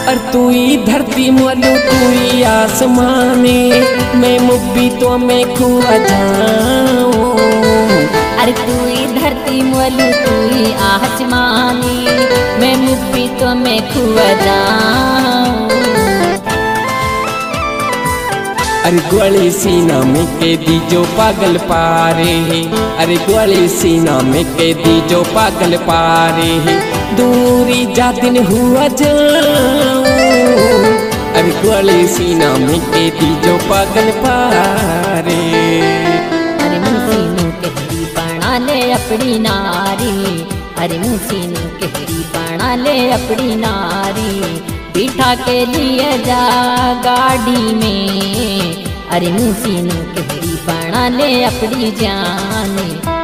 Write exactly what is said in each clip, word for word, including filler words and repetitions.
और तू ही धरती मोलू तू ही आसमाने, मैं मुब्बी तो मैं खुआ जाऊं। अरे तू ही धरती मोलू तू ही आसमाने, मैं मुब्बी तो मैं खुआ जाऊं। अरे ग्वाली सीना में कैदी जो पागल पारे है, अरे ग्वाली सीना में कैदी जो पागल पारे है, दूरी जा दिन हुआ जाऊं। अरे ग्वाली सीना में कैदी जो पागल पारे। अरे मुसीनू कहरी बना ले अपनी नारी, अरे मुसीनू कहरी बना ले अपनी नारी, बिठा के लिए जा गाड़ी में, अरे मुसीनू कहरी बना ले अपनी जान।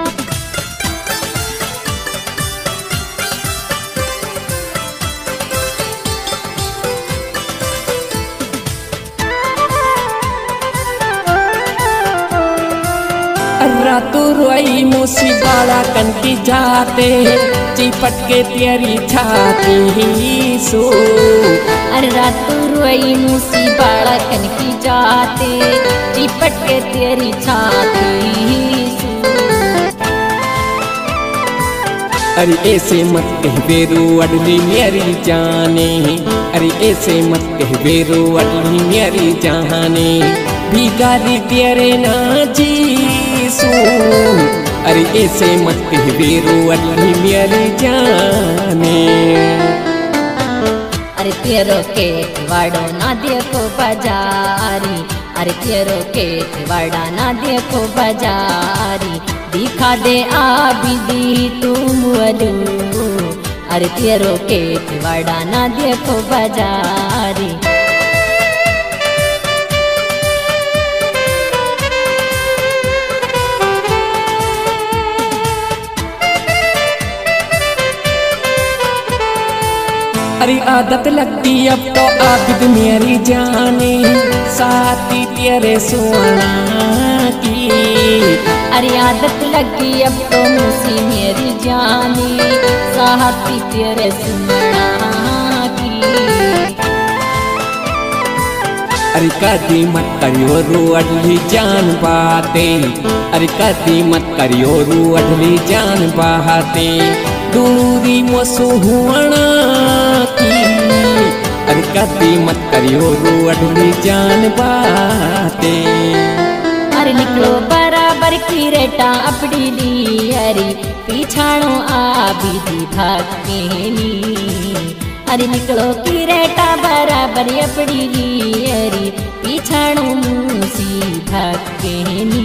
रातू रोई मूसी बाला कनकी जाते, चिपट के तेरी छाती सो। अरे रातू रोई मूसी बाला कनकी जाते, चिपट के तेरी छाती सो। अरे ऐसे मत कह बेरू अडली मेरी जाने, अरे ऐसे मत कह बेरू अडली मेरी जाने, भिखारी तेरे ना जीसू। अरे ऐसे मत कह बेरू अडली मेरी जाने। अरे तेरो के वाड़ो ना देखो बाजारी, अरे तेरो के वाड़ा ना देखो बाजारी, दिखा दे आबिदी तुम वलू। अरे तेरो के वाड़ा ना देखो बाजारी। अरे आदत लगती अब तो आबिद मेरी जाने, साथी तेरे सोना की। अरे आदत लगी अब तो मुसी मेरी जाने, साथी तेरे सोना की। अरे कदी मत करियो रू अडली जान बाते, अरे कदी मत करियो रू अडली जान बाते, दूरी मोसू हुआना की। अरे कदी मत करियो रू अडली जान बाते। अरे निकलो बराबर की रेटा अपनी ली, अरे पीछाणो आबिदी भागेनी। अरे निकलो की रेटा बराबर अपनी ली, अरे पीछाणो मूसी भागेनी।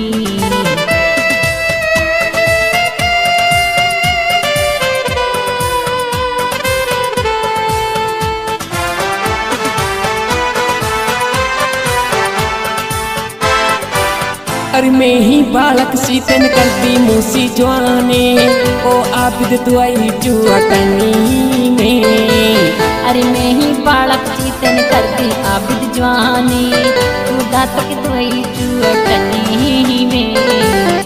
अरे मैं ही बालक सीतन करती मूसी जवाने, ओ आबिद दुआई जुआटनी में। अरे मैं ही बालक सीतन करती आबिद जवाने, तू दातक दुआई जुआटनी में।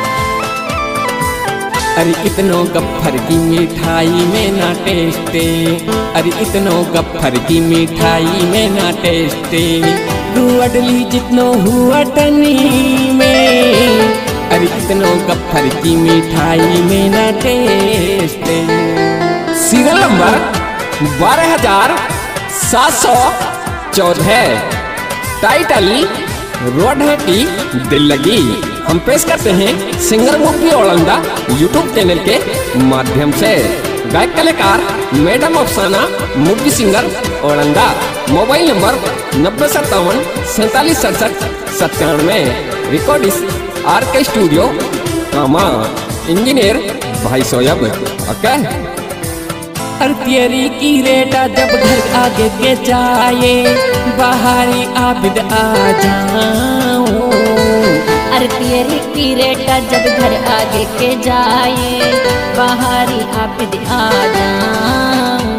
अरे इतनो गफ्फर की मिठाई में ना टेस्टे, अरे इतनो गफ्फर की मिठाई में ना टेस्टे, रू अडली जितनो हुआ टनी में। अरे इतनो गफ्फर की मिठाई में ना टेस्टे। सीरियल नंबर बारह हजार सात सौ चौदह, टाइटल रोडहटी दिल लगी। हम पेश करते हैं सिंगर मुब्बी ओलंदा यूट्यूब चैनल के माध्यम से। गायक कलाकार मैडम अफसाना मुब्बी सिंगर ओलंदा। मोबाइल नंबर नब्बे सत्तावन सैतालीस सड़सठ सत्तानवे। रिकॉर्डिस आर के स्टूडियो कामा। इंजीनियर भाई सोयब। ओके। अरे तेरी की रेटा जब घर आगे के जाए, बाहरी आबिद आ जाऊं। अरे तेरी की रेटा जब घर आगे के जाए, बाहरी आबिद आ जाऊं।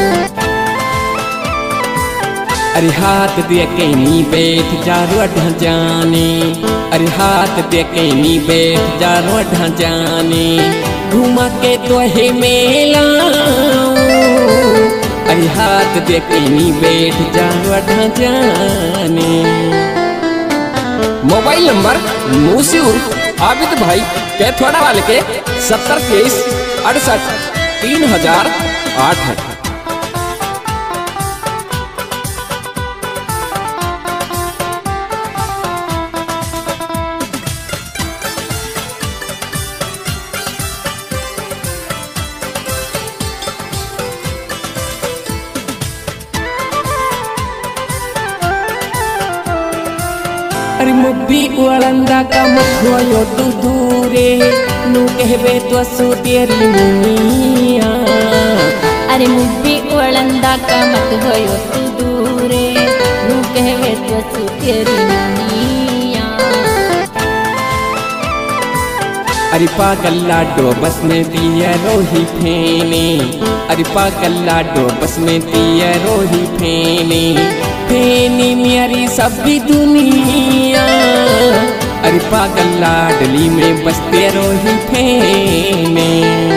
अरे हाथ दे के नी बैठ जा रोढ़ जाने, अरे हाथ दे के नी बैठ जा रोढ़ जाने, घुमा के तो है मेला। अरे बात देखनी बैठ जावा जाने। मोबाइल नंबर मूसी उर्फ आबिद भाई कैथवाड़ा वाले के सत्तर तेईस अड़सठ तीन हजार आठ है। अरे मुब्बी उड़ंदा का मत होयो तू दूरे नू कहबे तो सो तेरी मुनिया। अरे मुब्बी उड़ंदा का मत होयो तू दूरे नू कहबे तो सो तेरी मुनिया। अरे पागल लाडो बस में दिया रोही फेने। अरे पागल लाडो बस में दिया रोही फेने फेनी मेरी सभी दुनिया। अरे पागल लाडली में बसते रोही फेने।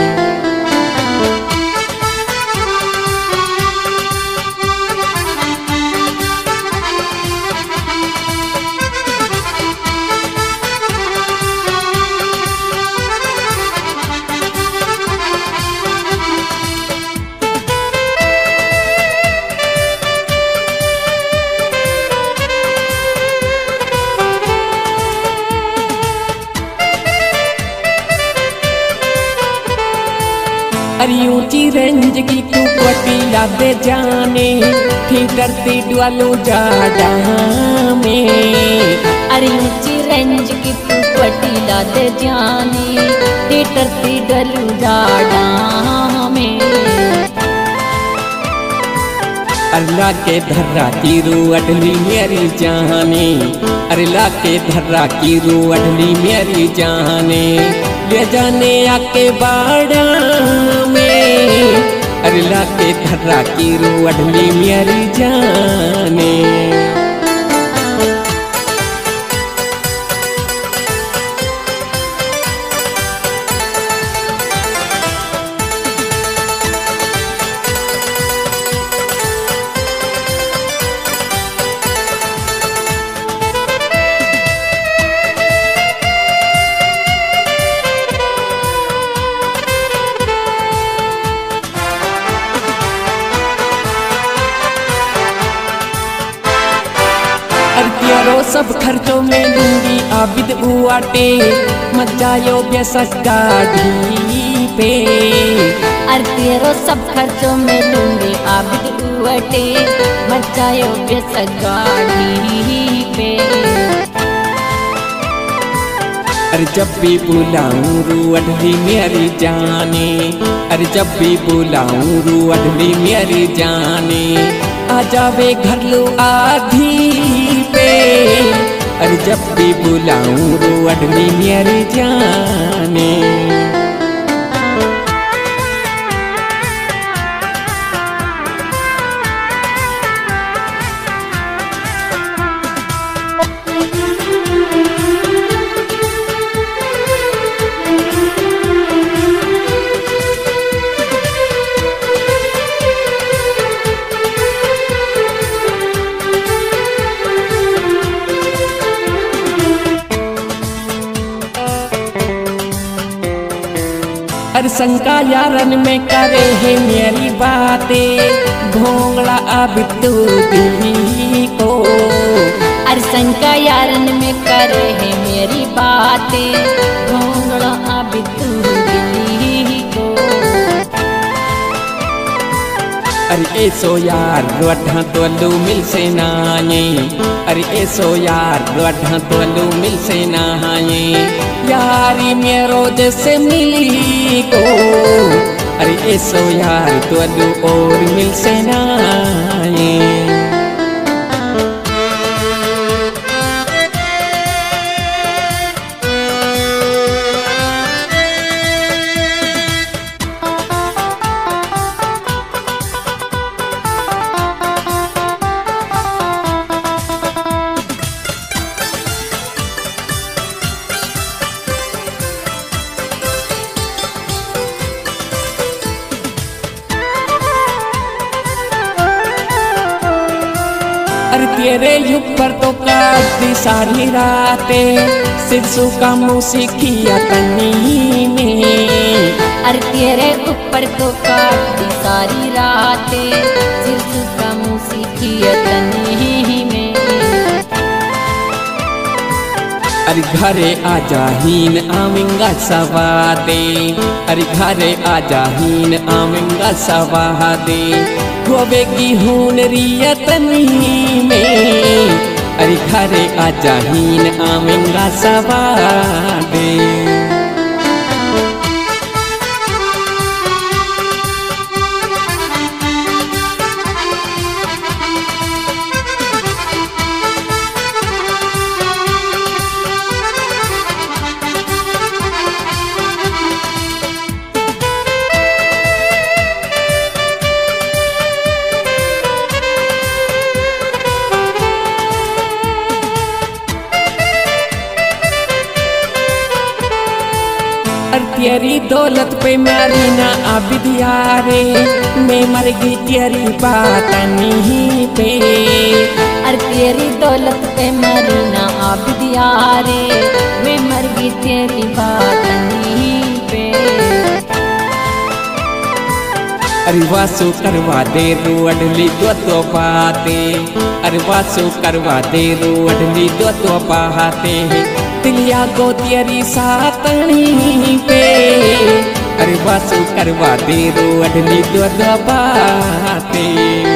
अरे ऊंची रेंज की तू पटिया दे जाने थिएटर ते डुआलो जाडा में। अरे ऊंची रेंज की तू पटिया दे जाने थिएटर ते डुआलो जाडा में। अल्लाह के धर्रा की रू अडली मेरी जाने। अरे ला के धर्रा की रू अडली मेरी जाने ले जाने आके बाड़ा में। अरे ला के धर्रा की रू अडली मेरी जाने। तेरो सब खर्चों में लूंगी आबिद उआटे मचायो बेसक गाड़ी पे। अरे तेरो सब खर्चों में लूंगी आबिद उआटे मचायो बेसक गाड़ी पे। अरे जब भी बुलाऊं रू अडली मेरी जाने। अरे जब भी बुलाऊं रू अडली मेरी जाने आ जावे घर लो आधी पे। अरे जब भी बुलाऊं रू अडली मेरी जाने। अरे शंका यारन में करे है मेरी बातें घोंगड़ा आबिद तू दिली को। अरे शंका यारन में करे है मेरी बातें घोंगड़ा आबिद तू दिली को। अरे ऐसो यार रोढ़ा तो लू मिल से नाये। अरे ऐसो यार रोढ़ा तो लू मिल से नाये यारी में रोज से मिली को। अरे ऐसो यार तो लू और मिल से नाये। अरे तेरे ऊपर तो काटती सारी रातें, सिरसू का मुँह सीखिया तनी में। अरे तेरे ऊपर तो काटती सारी रातें, सिरसू का मुँह सीखिया तनी में। अरे घरे आजा हीन आवेंगा सवादे, अरे घरे आजा हीन आवेंगा सवादे, गोवेगी हून रियतनी में। अरे घरे आजा हीन आवेंगा सवादे। तेरी दौलत पे मारी ना आबिदिया रे, मैं मर गई तेरी बात नहीं पे। अरे तेरी दौलत पे मरी ना आबिदिया रे, मैं मर गई तेरी बात नहीं पे। अरे वासु करवा दे रू अडली दो तो बातें, अरे वासु करवा दे रू अडली दो तो बातें, तिलिया को तेरी सातनी पे। अरे वासु करवा दे रू अडली दो दो बातें।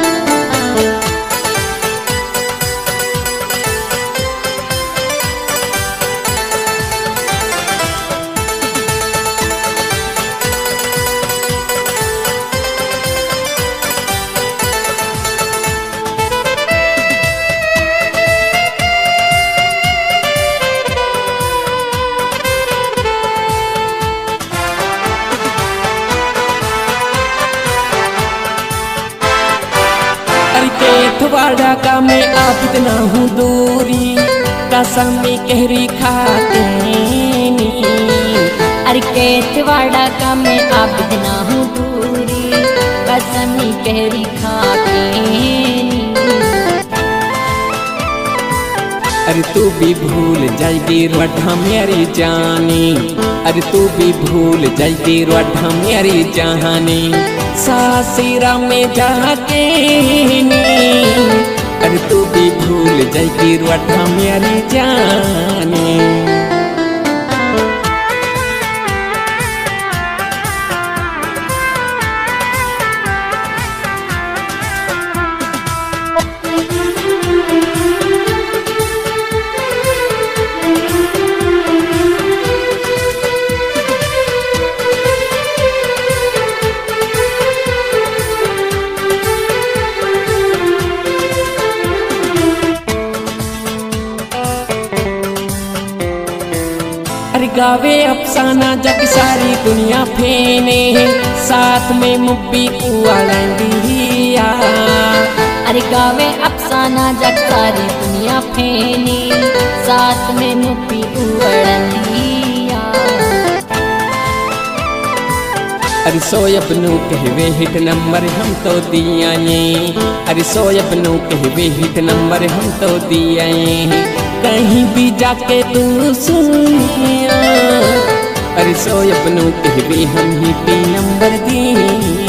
वाड़ा का मैं आप इतना हूँ दूरी, कसम कहरी खाते नी। अरे केतवाड़ा का मैं आप इतना हूँ दूरी, कसम कहरी खाते नी। अरे तू भी भूल जाएगी रोढ़ा मेरी जानी, अरे तू भी भूल जाएगी रोढ़ा मेरी जानी, सासिरा में जाके नी। अरे तू भी भूल जाएगी रोढ़ा मेरी जानी। अरे गावे अफसाना जग सारी दुनिया फेने, साथ में मुब्बी कुआलंदिया। अरे गावे अफसाना जग सारी दुनिया फेने, साथ में मुब्बी कुआलंदिया। अरे सोयब नू कहवे हिट नंबर हम तो दिया ये, अरे सोयब नू कहवे हिट नंबर हम तो दिया ये, कहीं भी जाके तू सुनिया। अरे सोयब नू कहवे हम हिट नंबर दिया।